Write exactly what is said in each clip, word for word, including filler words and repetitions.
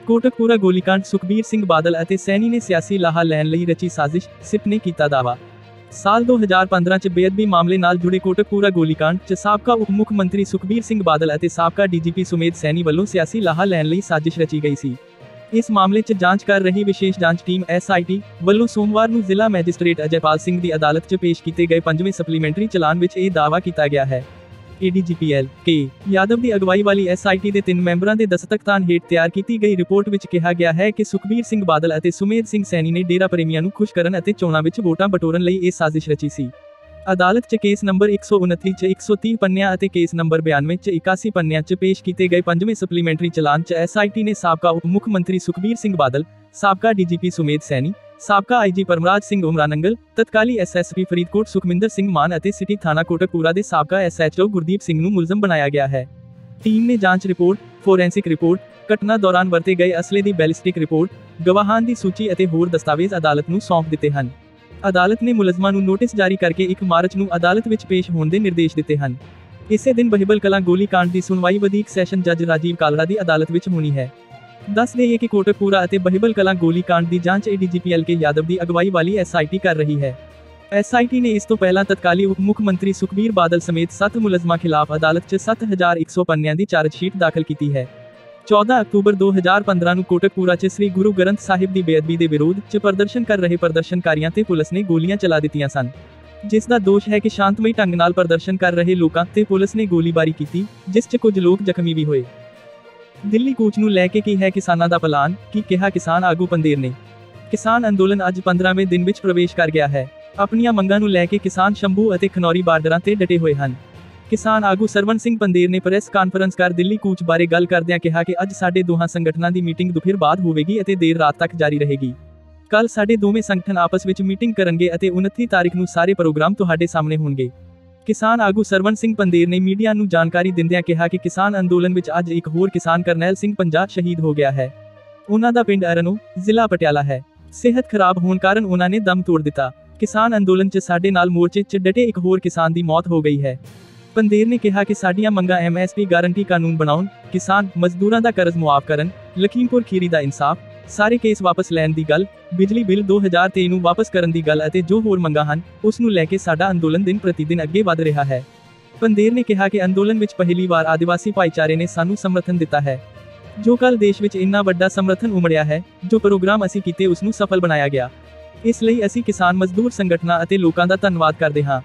ਕੋਟਕਪੂਰਾ ਗੋਲੀकांड ਸੁਖਬੀਰ ਸਿੰਘ ਬਾਦਲ ਅਤੇ ਸੈਣੀ ਨੇ ਸਿਆਸੀ ਲਾਹਾ ਲੈਣ ਲਈ ਰਚੀ ਸਾਜ਼ਿਸ਼, ਸਿਪ ਨੇ ਕੀਤਾ ਦਾਅਵਾ। ਸਾਲ ਦੋ ਹਜ਼ਾਰ ਪੰਦਰਾਂ ਚ ਬੇਅਦਬੀ ਮਾਮਲੇ ਨਾਲ ਜੁੜੇ ਕੋਟਕਪੂਰਾ ਗੋਲੀकांड ਚ ਸਾਬਕਾ ਉਪ ਮੁੱਖ ਮੰਤਰੀ ਸੁਖਬੀਰ ਸਿੰਘ ਬਾਦਲ ਅਤੇ ਸਾਬਕਾ ਡੀਜੀਪੀ ਸੁਮੇਧ ਸੈਣੀ ਵੱਲੋਂ ਸਿਆਸੀ ਲਾਹਾ ਲੈਣ ਲਈ ਸਾਜ਼ਿਸ਼ ਰਚੀ ਗਈ ਸੀ। ਇਸ ਮਾਮਲੇ ਚ ਜਾਂਚ ਕਰ ਰਹੀ ਵਿਸ਼ੇਸ਼ ਜਾਂਚ ਟੀਮ ਐਸ ਆਈ ਟੀ ਵੱਲੋਂ ਸੋਮਵਾਰ ਨੂੰ ਜ਼ਿਲ੍ਹਾ ਮੈਜਿਸਟ੍ਰੇਟ ਅਜੈਪਾਲ ਸਿੰਘ ਦੀ ਅਦਾਲਤ ਚ ਪੇਸ਼ ਕੀਤੇ ਗਏ ਪੰਜਵੇਂ ਸਪਲੀਮੈਂਟਰੀ ਚਲਾਨ ਵਿੱਚ ਇਹ ਦਾਅਵਾ ਕੀਤਾ ਗਿਆ ਹੈ। ਏਡੀਜੀਪੀ ਐਲ ਕੇ ਯਾਦਵ ਦੀ ਅਗਵਾਈ ਵਾਲੀ ਐਸ ਆਈ ਟੀ ਦੇ ਤਿੰਨ ਮੈਂਬਰਾਂ ਦੇ ਦਸਤਖਤਾਂ ਹੇਠ ਤਿਆਰ ਕੀਤੀ ਗਈ ਰਿਪੋਰਟ ਵਿੱਚ ਕਿਹਾ ਗਿਆ ਹੈ ਕਿ ਸੁਖਬੀਰ ਸਿੰਘ ਬਾਦਲ ਅਤੇ ਸੁਮੇਧ ਸਿੰਘ ਸੈਣੀ ਨੇ ਡੇਰਾ ਪ੍ਰੇਮੀਆਂ ਨੂੰ ਖੁਸ਼ ਕਰਨ ਅਤੇ ਚੋਣਾਂ ਵਿੱਚ ਵੋਟਾਂ ਬਟੋਰਨ ਲਈ ਇਹ ਸਾਜ਼ਿਸ਼ ਰਚੀ ਸੀ। ਅਦਾਲਤ ਚ ਕੇਸ ਨੰਬਰ ਇੱਕ ਸੌ ਉਨੱਤੀ ਚ ਇੱਕ ਸੌ ਤੀਹ ਪੰਨਿਆਂ ਅਤੇ ਕੇਸ ਨੰਬਰ ਬਿਆਨਵੇਂ ਚ ਇਕਾਸੀ ਪੰਨਿਆਂ ਚ ਪੇਸ਼ ਕੀਤੇ ਗਏ ਪੰਜਵੇਂ ਸਪਲੀਮੈਂਟਰੀ ਚਲਾਨ ਚ ਐਸ ਆਈ ਟੀ ਨੇ ਸਾਬਕਾ ਉਪ ਮੁੱਖ ਮੰਤਰੀ ਸੁਖਬੀਰ ਸਿੰਘ ਬਾਦਲ, ਸਾਬਕਾ ਡੀਜੀਪੀ ਸੁਮੇਧ ਸੈਣੀ, ਸਾਬਕਾ ਆਈ ਜੀ ਪਰਮਰਾਜ ਸਿੰਘ ਉਮਰਾਨੰਗਲ, ਤਤਕਾਲੀ S S P Faridkot Sukhminder Singh Mann ਅਤੇ ਸਿਟੀ ਥਾਣਾ ਕੋਟਕਪੂਰਾ ਦੇ ਸਾਬਕਾ S H O Gurdeep Singh ਨੂੰ ਮੁਲਜ਼ਮ ਬਣਾਇਆ ਗਿਆ ਹੈ। ਟੀਮ ਨੇ ਜਾਂਚ ਰਿਪੋਰਟ, ਫੋਰੈਂਸਿਕ ਰਿਪੋਰਟ, ਘਟਨਾ ਦੌਰਾਨ ਵਰਤੇ ਗਏ ਅਸਲੇ ਦੀ ਬੈਲਿਸਟਿਕ ਰਿਪੋਰਟ, ਗਵਾਹਾਂ ਦੀ ਸੂਚੀ ਅਤੇ ਹੋਰ ਦਸਤਾਵੇਜ਼ ਅਦਾਲਤ ਨੂੰ ਸੌਂਪ ਦਿੱਤੇ ਹਨ। ਅਦਾਲਤ ਨੇ ਮੁਲਜ਼ਮਾਂ ਨੂੰ ਨੋਟਿਸ ਜਾਰੀ ਕਰਕੇ ਇੱਕ ਮਾਰਚ ਨੂੰ ਅਦਾਲਤ ਵਿੱਚ ਪੇਸ਼ ਹੋਣ ਦੇ ਨਿਰਦੇਸ਼ ਦਿੱਤੇ ਹਨ। ਇਸੇ ਦਿਨ ਬਹਿਬਲ ਕਲਾਂ ਗੋਲੀकांड ਦੀ ਸੁਣਵਾਈ ਵਧੀਕ ਸੈਸ਼ਨ ਜੱਜ ਰਾਜੀਵ ਕਾਲੜਾ ਦੀ ਅਦਾਲਤ ਵਿੱਚ ਹੋਣੀ ਹੈ। ਦੱਸ ਦੇਈਏ ਕਿ ਕੋਟਕਪੂਰਾ ਅਤੇ ਬਹਿਬਲ ਕਲਾਂ ਗੋਲੀकांड ਦੀ ਜਾਂਚ ਏਡੀਜੀਪੀ ਐਲ ਕੇ ਯਾਦਵ ਦੀ ਅਗਵਾਈ ਵਾਲੀ ਐਸ ਆਈ ਟੀ ਕਰ ਰਹੀ ਹੈ। ਐਸ ਆਈ ਟੀ ਨੇ ਇਸ ਤੋਂ ਪਹਿਲਾਂ ਤਤਕਾਲੀ ਉਪ ਮੁੱਖ ਮੰਤਰੀ ਸੁਖਬੀਰ ਬਾਦਲ ਸਮੇਤ ਸੱਤ ਮੁਲਜ਼ਮਾਂ ਖਿਲਾਫ ਅਦਾਲਤ 'ਚ ਸੱਤ ਹਜ਼ਾਰ ਇੱਕ ਸੌ ਪੰਨਿਆਂ ਦੀ ਚਾਰਜਸ਼ੀਟ ਦਾਖਲ ਕੀਤੀ ਹੈ। ਚੌਦਾਂ ਅਕਤੂਬਰ ਦੋ ਹਜ਼ਾਰ ਪੰਦਰਾਂ ਨੂੰ ਕੋਟਕਪੂਰਾ 'ਚ ਸ੍ਰੀ ਗੁਰੂ ਗ੍ਰੰਥ ਸਾਹਿਬ ਦੀ ਬੇਅਦਬੀ ਦੇ ਵਿਰੋਧ 'ਚ ਪ੍ਰਦਰਸ਼ਨ ਕਰ ਰਹੇ ਪ੍ਰਦਰਸ਼ਨਕਾਰੀਆਂ ਤੇ ਪੁਲਿਸ ਨੇ ਗੋਲੀਆਂ ਚਲਾ ਦਿੱਤੀਆਂ ਸਨ, ਜਿਸ ਦਾ ਦੋਸ਼ ਹੈ ਕਿ ਸ਼ਾਂਤਮਈ ਢੰਗ ਨਾਲ ਪ੍ਰਦਰਸ਼ਨ ਕਰ ਰਹੇ ਲੋਕਾਂ ਤੇ ਪੁਲਿਸ ਨੇ ਗੋਲੀਬਾਰੀ ਕੀਤੀ, ਜਿਸ 'ਚ ਕੁਝ ਲੋਕ ਜ਼ਖਮੀ ਵੀ ਹੋਏ। ਦਿੱਲੀ ਕੂਚ ਨੂੰ ਲੈ ਕੇ ਕੀ ਹੈ ਕਿਸਾਨਾਂ ਦਾ ਪਲਾਨ, ਕੀ ਕਿਹਾ ਕਿਸਾਨ ਆਗੂ ਪੰਦੇਰ ਨੇ। ਕਿਸਾਨ ਅੰਦੋਲਨ ਅੱਜ ਪੰਦਰ੍ਹਵੇਂ ਦਿਨ ਵਿੱਚ ਪ੍ਰਵੇਸ਼ ਕਰ ਗਿਆ ਹੈ। ਆਪਣੀਆਂ ਮੰਗਾਂ ਨੂੰ ਲੈ ਕੇ ਕਿਸਾਨ ਸ਼ੰਭੂ ਅਤੇ ਖਨੌਰੀ ਬਾਰਡਰਾਂ ਤੇ ਡਟੇ ਹੋਏ ਹਨ। ਕਿਸਾਨ ਆਗੂ ਸਰਵਣ ਸਿੰਘ ਪੰਦੇਰ ਨੇ ਪ੍ਰੈਸ ਕਾਨਫਰੰਸ ਕਰ ਦਿੱਲੀ ਕੂਚ ਬਾਰੇ ਗੱਲ ਕਰਦਿਆਂ ਕਿਹਾ ਕਿ ਅੱਜ ਸਾਡੇ ਦੋਹਾਂ ਸੰਗਠਨਾਂ ਦੀ ਮੀਟਿੰਗ ਦੁਪਹਿਰ ਬਾਅਦ ਹੋਵੇਗੀ ਅਤੇ ਦੇਰ ਰਾਤ ਤੱਕ ਜਾਰੀ ਰਹੇਗੀ। ਕੱਲ ਸਾਡੇ ਦੋਵੇਂ ਸੰਗਠਨ ਆਪਸ ਵਿੱਚ ਮੀਟਿੰਗ ਕਰਨਗੇ ਅਤੇ ਉਨੱਤੀ ਤਾਰੀਖ ਨੂੰ ਸਾਰੇ ਪ੍ਰੋਗਰਾਮ ਤੁਹਾਡੇ ਸਾਹਮਣੇ ਹੋਣਗੇ। ਕਿਸਾਨ ਆਗੂ ਸਰਵਣ ਸਿੰਘ ਪੰਦੇਰ ਨੇ ਮੀਡੀਆ ਨੂੰ ਜਾਣਕਾਰੀ ਦਿੰਦਿਆਂ ਕਿਹਾ ਕਿ ਕਿਸਾਨ ਅੰਦੋਲਨ ਵਿੱਚ ਅੱਜ ਇੱਕ ਹੋਰ ਕਿਸਾਨ ਕਰਨੈਲ ਸਿੰਘ ਪੰਜਾ ਸ਼ਹੀਦ ਹੋ ਗਿਆ ਹੈ। ਉਹਨਾਂ ਦਾ ਪਿੰਡ ਅਰਨੋ, ਜ਼ਿਲ੍ਹਾ ਪਟਿਆਲਾ ਹੈ। ਸਿਹਤ ਖਰਾਬ ਹੋਣ ਕਾਰਨ ਉਹਨਾਂ ਨੇ ਦਮ ਤੋੜ ਦਿੱਤਾ। ਕਿਸਾਨ ਅੰਦੋਲਨ 'ਚ ਸਾਡੇ ਨਾਲ ਮੋਰਚੇ 'ਚ ਡਟੇ ਇੱਕ ਹੋਰ ਕਿਸਾਨ ਦੀ ਮੌਤ ਹੋ ਗਈ ਹੈ। ਪੰਦੇਰ ਨੇ ਕਿਹਾ ਕਿ ਸਾਡੀਆਂ ਮੰਗਾਂ ਐਮ ਐਸ ਪੀ ਗਾਰੰਟੀ ਕਾਨੂੰਨ ਬਣਾਉਣ, ਕਿਸਾਨ ਮਜ਼ਦੂਰਾਂ ਦਾ ਕਰਜ਼ ਮੁਆਫ ਕਰਨ, ਲਖੀਮਪੁਰ ਖੀਰੀ ਦਾ ਇਨਸਾਫ, ਸਾਰੇ ਕੇਸ ਵਾਪਸ ਲੈਣ ਦੀ ਗੱਲ, ਬਿਜਲੀ ਬਿੱਲ ਦੋ ਹਜ਼ਾਰ ਤੇਈ ਨੂੰ ਵਾਪਸ ਕਰਨ ਦੀ ਗੱਲ ਅਤੇ ਜੋ ਹੋਰ ਮੰਗਾਂ ਹਨ, ਉਸ ਨੂੰ ਲੈ ਕੇ ਸਾਡਾ ਅੰਦੋਲਨ ਦਿਨ ਪ੍ਰਤੀ ਦਿਨ ਅੱਗੇ ਵਧ ਰਿਹਾ ਹੈ। ਪੰਦੇਰ ਨੇ ਕਿਹਾ ਕਿ ਅੰਦੋਲਨ ਵਿੱਚ ਪਹਿਲੀ ਵਾਰ ਆਦਿਵਾਸੀ ਭਾਈਚਾਰੇ ਨੇ ਸਾਨੂੰ ਸਮਰਥਨ ਦਿੱਤਾ ਹੈ, ਜੋ ਕੱਲ ਦੇਸ਼ ਵਿੱਚ ਇੰਨਾ ਵੱਡਾ ਸਮਰਥਨ ਉਮੜਿਆ ਹੈ। ਜੋ ਪ੍ਰੋਗਰਾਮ ਅਸੀਂ ਕੀਤੇ ਉਸ ਨੂੰ ਸਫਲ ਬਣਾਇਆ ਗਿਆ। ਇਸ ਲਈ ਅਸੀਂ ਕਿਸਾਨ ਮਜ਼ਦੂਰ ਸੰਗਠਨਾਂ ਅਤੇ ਲੋਕਾਂ ਦਾ ਧੰਨਵਾਦ ਕਰਦੇ ਹਾਂ।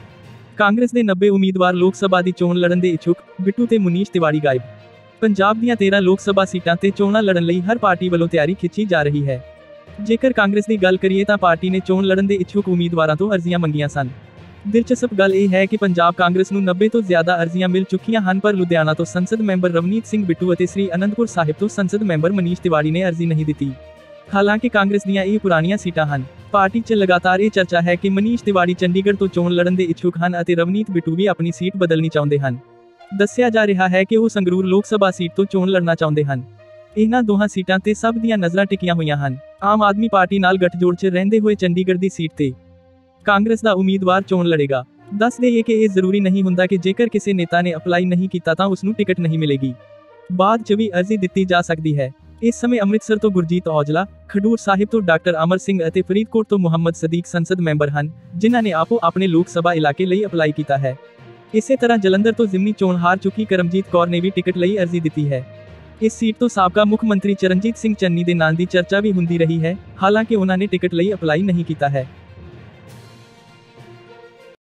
ਕਾਂਗਰਸ ਦੇ ਨੱਬੇ ਉਮੀਦਵਾਰ ਲੋਕ ਸਭਾ ਦੀ ਚੋਣ ਲੜਨ ਦੇ ਇੱਛੁਕ, ਬਿੱਟੂ ਤੇ ਮੁਨੀਸ਼ ਤਿਵਾੜੀ ਗਾਇਬ। ਪੰਜਾਬ ਦੀਆਂ ਤੇਰ੍ਹਾਂ ਲੋਕ ਸਭਾ ਸੀਟਾਂ ਤੇ ਚੋਣਾਂ ਲੜਨ ਲਈ ਹਰ ਪਾਰਟੀ ਵੱਲੋਂ ਤਿਆਰੀ ਖਿੱਚੀ ਜਾ ਰਹੀ ਹੈ। ਜੇਕਰ ਕਾਂਗਰਸ ਦੀ ਗੱਲ ਕਰੀਏ ਤਾਂ ਪਾਰਟੀ ਨੇ ਚੋਣ ਲੜਨ ਦੇ ਇੱਛੁਕ ਉਮੀਦਵਾਰਾਂ ਤੋਂ ਅਰਜ਼ੀਆਂ ਮੰਗੀਆਂ ਸਨ। ਦਿਲਚਸਪ ਗੱਲ ਇਹ ਹੈ ਕਿ ਪੰਜਾਬ ਕਾਂਗਰਸ ਨੂੰ ਨੱਬੇ ਤੋਂ ਜ਼ਿਆਦਾ ਅਰਜ਼ੀਆਂ ਮਿਲ ਚੁੱਕੀਆਂ ਹਨ, ਪਰ ਲੁਧਿਆਣਾ ਤੋਂ ਸੰਸਦ ਮੈਂਬਰ ਰਵਨੀਤ ਸਿੰਘ ਬਿੱਟੂ ਅਤੇ ਸ੍ਰੀ ਅਨੰਦਪੁਰ ਸਾਹਿਬ ਤੋਂ ਸੰਸਦ ਮੈਂਬਰ ਮਨੀਸ਼ ਤਿਵਾੜੀ ਨੇ ਅਰਜ਼ੀ ਨਹੀਂ ਦਿੱਤੀ। ਹਾਲਾਂਕਿ ਕਾਂਗਰਸ ਦੀਆਂ ਇਹ ਪੁਰਾਣੀਆਂ ਸੀਟਾਂ ਹਨ। ਪਾਰਟੀ 'ਚ ਲਗਾਤਾਰ ਇਹ ਚਰਚਾ ਹੈ ਕਿ ਮਨੀਸ਼ ਤਿਵਾੜੀ ਚੰਡੀਗੜ੍ਹ ਤੋਂ ਚੋਣ ਲੜਨ ਦੇ ਇੱਛੁਕ ਹਨ ਅਤੇ ਰਵਨੀਤ ਬਿੱਟੂ ਵੀ ਆਪਣੀ ਸੀਟ ਬਦਲਣੀ ਚਾਹੁੰਦੇ ਹਨ। ਦੱਸਿਆ ਜਾ ਰਿਹਾ ਹੈ ਕਿ ਉਹ ਸੰਗਰੂਰ ਲੋਕ ਸਭਾ ਸੀਟ ਤੋਂ ਚੋਣ ਲੜਨਾ ਚਾਹੁੰਦੇ ਹਨ। ਇਹਨਾਂ ਦੋਹਾਂ ਸੀਟਾਂ ਤੇ ਸਭ ਦੀਆਂ ਨਜ਼ਰਾਂ ਟਿਕੀਆਂ ਹੋਈਆਂ ਹਨ। ਆਮ ਆਦਮੀ ਪਾਰਟੀ ਨਾਲ ਗੱਠਜੋੜ 'ਚ ਰਹਿੰਦੇ ਹੋਏ ਚੰਡੀਗੜ੍ਹ ਦੀ ਸੀਟ ਤੇ ਕਾਂਗਰਸ ਦਾ ਉਮੀਦਵਾਰ ਚੋਣ ਲੜੇਗਾ। ਦੱਸ ਦੇਈਏ ਕਿ ਇਹ ਜ਼ਰੂਰੀ ਨਹੀਂ ਹੁੰਦਾ ਕਿ ਜੇਕਰ ਕਿਸੇ ਨੇਤਾ ਨੇ ਅਪਲਾਈ ਨਹੀਂ ਕੀਤਾ ਤਾਂ ਉਸ ਨੂੰ ਟਿਕਟ ਨਹੀਂ ਮਿਲੇਗੀ। ਬਾਅਦ 'ਚ ਵੀ ਅਰਜ਼ੀ ਦਿੱਤੀ ਜਾ ਸਕਦੀ ਹੈ। ਇਸ ਸਮੇਂ ਅੰਮ੍ਰਿਤਸਰ ਤੋਂ ਗੁਰਜੀਤ ਔਜਲਾ, ਖਡੂਰ ਸਾਹਿਬ ਤੋਂ ਡਾਕਟਰ ਅਮਰ ਸਿੰਘ ਅਤੇ ਫਰੀਦਕੋਟ ਤੋਂ ਮੁਹੰਮਦ ਸਦੀਕ ਸੰਸਦ ਮੈਂਬਰ ਹਨ, ਜਿਨ੍ਹਾਂ ਨੇ ਆਪੋ ਆਪਣੇ ਲੋਕ ਸਭਾ ਇਲਾਕੇ ਲਈ ਅਪਲਾਈ ਕੀਤਾ ਹੈ। ਇਸੇ ਤਰ੍ਹਾਂ ਜਲੰਧਰ ਤੋਂ ਜ਼ਿਮਨੀ ਚੋਣ ਹਾਰ ਚੁੱਕੀ ਕਰਮਜੀਤ ਕੌਰ ਨੇ ਵੀ ਟਿਕਟ ਲਈ ਅਰਜ਼ੀ ਦਿੱਤੀ ਹੈ। ਇਸ ਸੀਟ ਤੋਂ ਸਾਬਕਾ ਮੁੱਖ ਮੰਤਰੀ ਚਰਨਜੀਤ ਸਿੰਘ ਚੰਨੀ ਦੇ ਨਾਂ ਦੀ ਚਰਚਾ ਵੀ ਹੁੰਦੀ ਰਹੀ ਹੈ, ਹਾਲਾਂਕਿ ਉਹਨਾਂ ਨੇ ਟਿਕਟ ਲਈ ਅਪਲਾਈ ਨਹੀਂ ਕੀਤਾ ਹੈ।